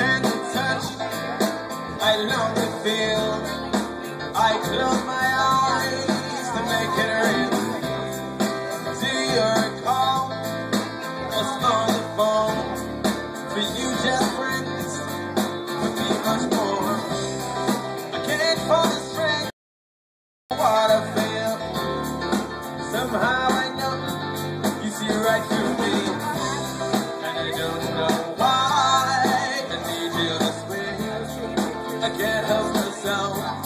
hand to touch, I long to feel. I close my eyes to make it real. Do you recall us on the phone? For you just friends, would be much more. I can't find the strength of what I feel. Somehow I know you see right through me, and I don't know why I need you this way. I can't help myself.